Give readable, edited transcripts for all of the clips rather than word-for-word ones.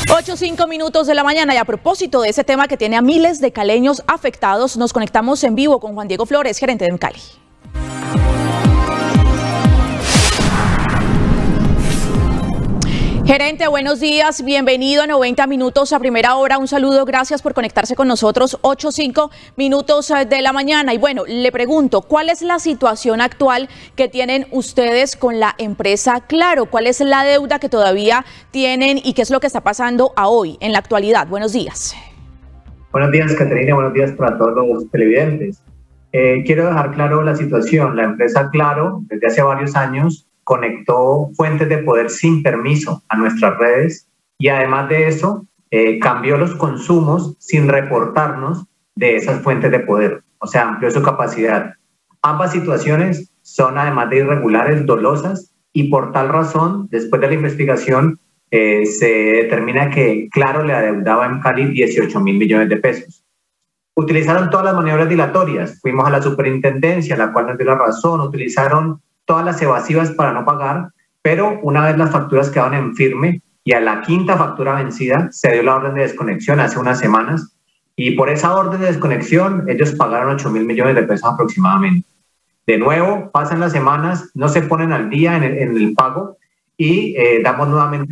8:05 de la mañana, y a propósito de ese tema que tiene a miles de caleños afectados, nos conectamos en vivo con Juan Diego Flores, gerente de Emcali. Gerente, buenos días, bienvenido a 90 minutos a primera hora, un saludo, gracias por conectarse con nosotros, 8:05 de la mañana. Y bueno, le pregunto, ¿cuál es la situación actual que tienen ustedes con la empresa Claro? ¿Cuál es la deuda que todavía tienen y qué es lo que está pasando a hoy, en la actualidad? Buenos días. Buenos días, Caterina, buenos días para todos los televidentes. Quiero dejar claro la situación. La empresa Claro, desde hace varios años, conectó fuentes de poder sin permiso a nuestras redes y además de eso cambió los consumos sin reportarnos de esas fuentes de poder, o sea, amplió su capacidad. Ambas situaciones son además de irregulares, dolosas, y por tal razón, después de la investigación, se determina que Claro le adeudaba a Emcali 18.000 millones de pesos. Utilizaron todas las maniobras dilatorias, fuimos a la superintendencia, la cual nos dio la razón, utilizaron todas las evasivas para no pagar, pero una vez las facturas quedaron en firme y a la quinta factura vencida se dio la orden de desconexión hace unas semanas, y por esa orden de desconexión ellos pagaron 8.000 millones de pesos aproximadamente. De nuevo, pasan las semanas, no se ponen al día en el pago y damos nuevamente...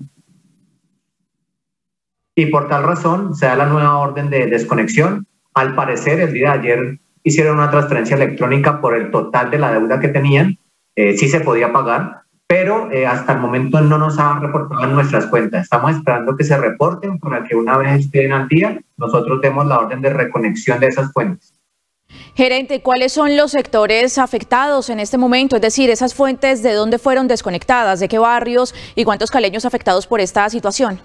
Y por tal razón se da la nueva orden de desconexión. Al parecer, el día de ayer hicieron una transferencia electrónica por el total de la deuda que tenían, sí se podía pagar, pero hasta el momento no nos han reportado en nuestras cuentas. Estamos esperando que se reporten para que una vez estén al día, nosotros demos la orden de reconexión de esas fuentes. Gerente, ¿cuáles son los sectores afectados en este momento? Es decir, esas fuentes, ¿de dónde fueron desconectadas? ¿De qué barrios? ¿Y cuántos caleños afectados por esta situación?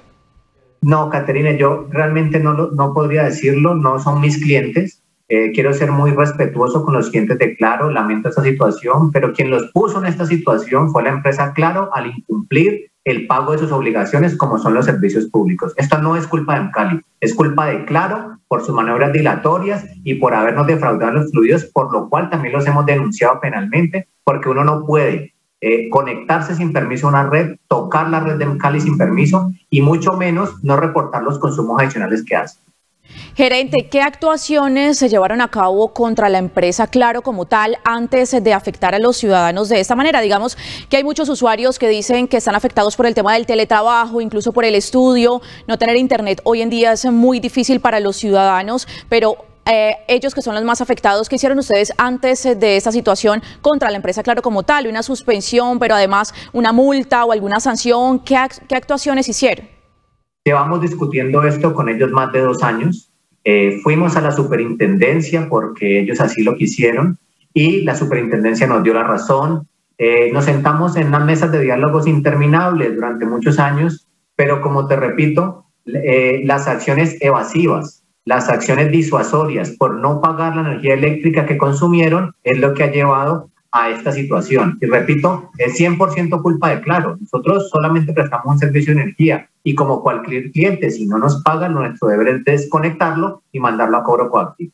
No, Caterina, yo realmente no podría decirlo, no son mis clientes. Quiero ser muy respetuoso con los clientes de Claro, lamento esta situación, pero quien los puso en esta situación fue la empresa Claro al incumplir el pago de sus obligaciones, como son los servicios públicos. Esto no es culpa de Emcali, es culpa de Claro por sus maniobras dilatorias y por habernos defraudado los fluidos, por lo cual también los hemos denunciado penalmente, porque uno no puede conectarse sin permiso a una red, tocar la red de Emcali sin permiso y mucho menos no reportar los consumos adicionales que hace. Gerente, ¿qué actuaciones se llevaron a cabo contra la empresa Claro como tal antes de afectar a los ciudadanos de esta manera? Digamos que hay muchos usuarios que dicen que están afectados por el tema del teletrabajo, incluso por el estudio, no tener internet hoy en día es muy difícil para los ciudadanos, pero ellos que son los más afectados, ¿qué hicieron ustedes antes de esta situación contra la empresa Claro como tal? Una suspensión, pero además una multa o alguna sanción, ¿qué actuaciones hicieron? Llevamos discutiendo esto con ellos más de 2 años. Fuimos a la superintendencia porque ellos así lo quisieron y la superintendencia nos dio la razón. Nos sentamos en unas mesas de diálogos interminables durante muchos años, pero como te repito, las acciones evasivas, las acciones disuasorias por no pagar la energía eléctrica que consumieron es lo que ha llevado a esta situación. Y repito, es 100% culpa de Claro. Nosotros solamente prestamos un servicio de energía y como cualquier cliente, si no nos pagan, nuestro deber es desconectarlo y mandarlo a cobro coactivo.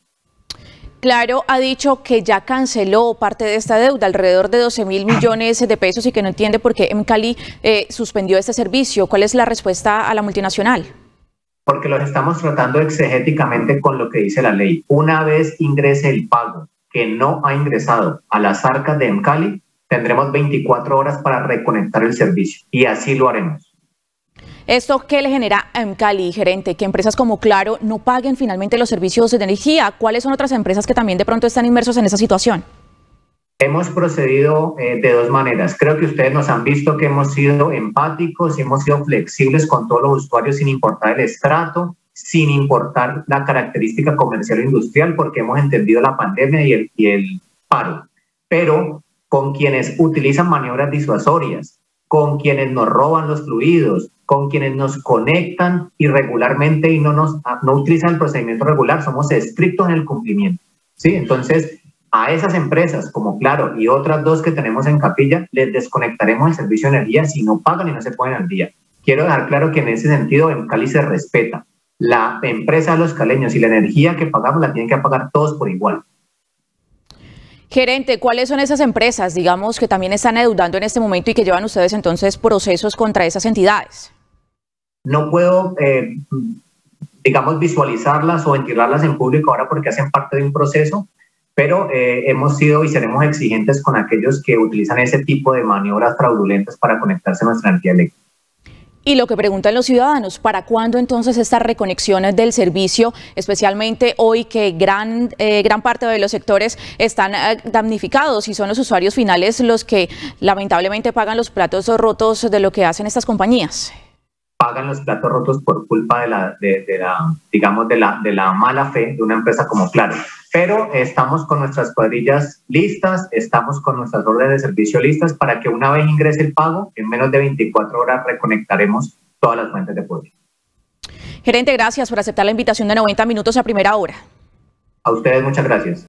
Claro ha dicho que ya canceló parte de esta deuda, alrededor de 12.000 millones de pesos, y que no entiende por qué Emcali suspendió este servicio. ¿Cuál es la respuesta a la multinacional? Porque los estamos tratando exegéticamente con lo que dice la ley. Una vez ingrese el pago que no ha ingresado a las arcas de Emcali, tendremos 24 horas para reconectar el servicio y así lo haremos. ¿Esto qué le genera a Emcali, gerente? Que empresas como Claro no paguen finalmente los servicios de energía. ¿Cuáles son otras empresas que también de pronto están inmersos en esa situación? Hemos procedido de 2 maneras. Creo que ustedes nos han visto que hemos sido empáticos y hemos sido flexibles con todos los usuarios sin importar el estrato, sin importar la característica comercial o industrial, porque hemos entendido la pandemia y el paro. Pero con quienes utilizan maniobras disuasorias, con quienes nos roban los fluidos, con quienes nos conectan irregularmente y no utilizan el procedimiento regular, somos estrictos en el cumplimiento, ¿sí? Entonces, a esas empresas como Claro y otras 2 que tenemos en Capilla, les desconectaremos el servicio de energía si no pagan y no se ponen al día. Quiero dejar claro que en ese sentido en Cali se respeta. La empresa de los caleños y la energía que pagamos la tienen que pagar todos por igual. Gerente, ¿cuáles son esas empresas, digamos, que también están adeudando en este momento y que llevan ustedes entonces procesos contra esas entidades? No puedo, digamos, visualizarlas o ventilarlas en público ahora porque hacen parte de un proceso, pero hemos sido y seremos exigentes con aquellos que utilizan ese tipo de maniobras fraudulentas para conectarse a nuestra energía eléctrica. Y lo que preguntan los ciudadanos, ¿para cuándo entonces estas reconexiones del servicio, especialmente hoy que gran parte de los sectores están damnificados y son los usuarios finales los que lamentablemente pagan los platos rotos de lo que hacen estas compañías? Pagan los platos rotos por culpa de la mala fe de una empresa como Claro. Pero estamos con nuestras cuadrillas listas, estamos con nuestras órdenes de servicio listas para que una vez ingrese el pago, en menos de 24 horas reconectaremos todas las fuentes de poder. Gerente, gracias por aceptar la invitación de 90 minutos a primera hora. A ustedes muchas gracias.